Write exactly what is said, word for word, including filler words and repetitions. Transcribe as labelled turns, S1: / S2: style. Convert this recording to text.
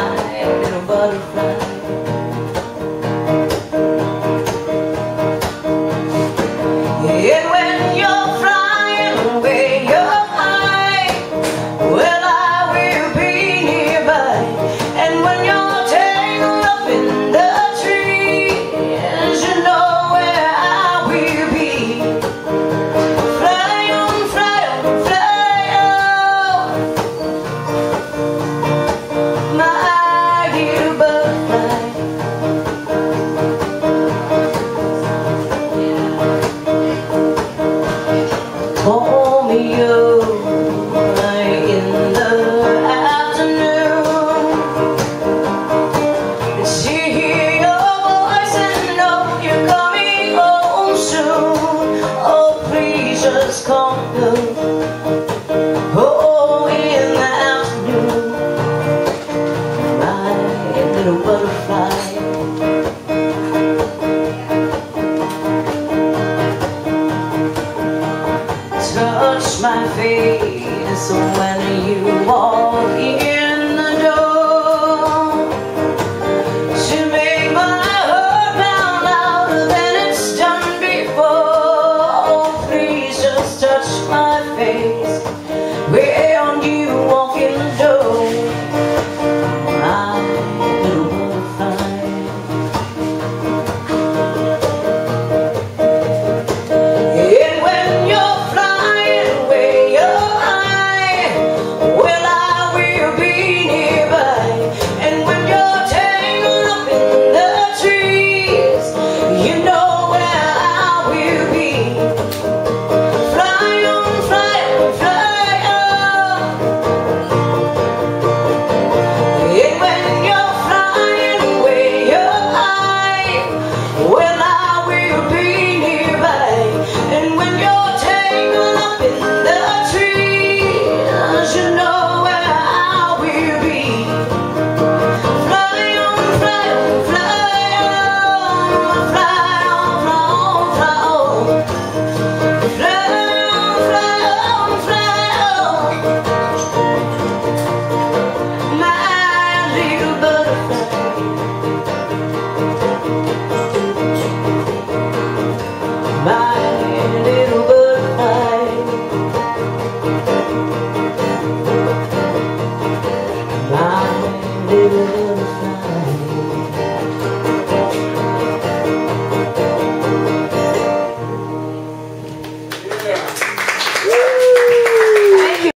S1: little butterfly. And when you're flying away up high, well, I will be nearby. And when you're tangled up in the trees, you know where I will be. Fly on, fly on, fly on, my dear butterfly. Call me over in the afternoon and see your voice and know you're coming home soon. Oh, please just come through. Oh, in the afternoon, my little butterfly. Touch my face when you walk in the door, to make my heart pound louder than it's done before. Oh, please just touch my face when you walk in the door, my little butterfly. And when you're flying away up high, well, I will be nearby. And when you're tangled up in the trees, you know where I will be. Fly on, fly on, fly on. And when you're flying away up high, well, I will be nearby. And when you're tangled up in the trees, you know where I will be. Fly on, fly on, fly on, fly on, fly on, fly on, fly on, fly on, fly on, my little butterfly.